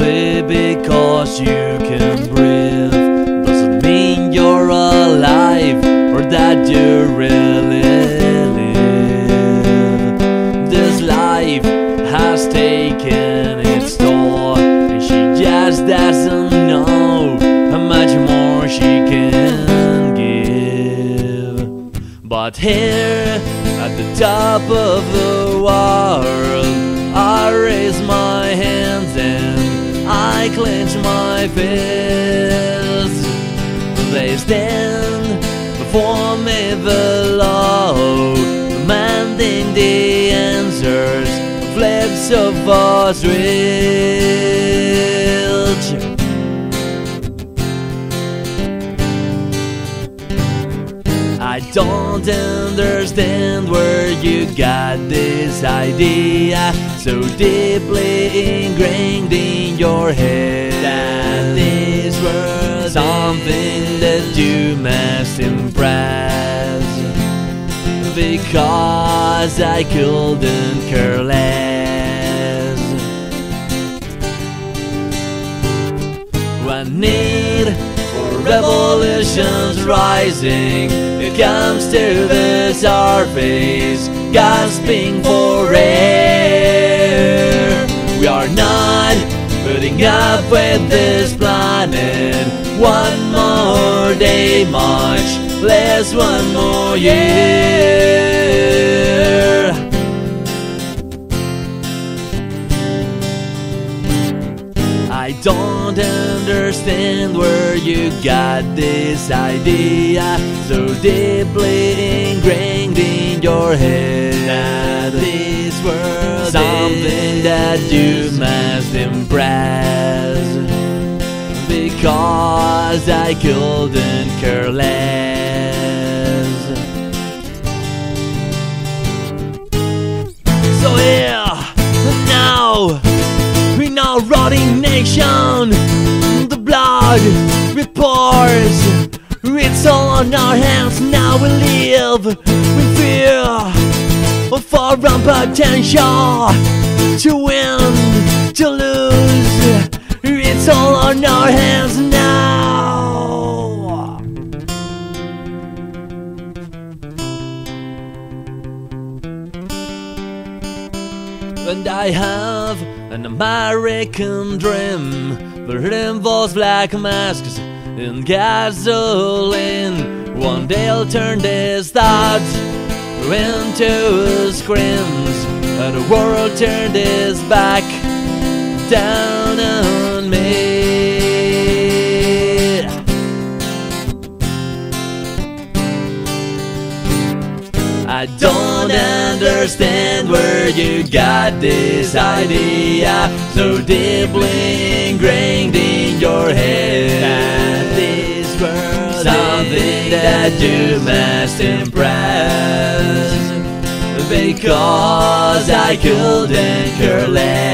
Simply because you can breathe doesn't mean you're alive or that you really live. This life has taken its toll, and she just doesn't know how much more she can give. But here at the top of the world, I raise my hands and I clench my fists. They stand before me below, demanding the answers, flips of ostrich. I don't understand where you got this idea so deeply ingrained in your head, that this was something that you must impress, because I couldn't care less. One need for revolutions rising, it comes to the surface, gasping for air. We are not putting up with this planet one more day, much less one more year. I don't understand where you got this idea so deeply ingrained in your head, that this world something that you must impress, because I couldn't care less. So here, now, in our rotting nation, the blood repours. It's all on our hands now. We live with fear of our own potential to win, to lose. It's all on our hands now. And I have an American dream, but it involves black masks and gasoline. One day I'll turn this thoughts into screams, and the world turned its back down on me. I don't understand where you got this idea so deeply ingrained in your head, that this world something that you must impress, because I couldn't care less.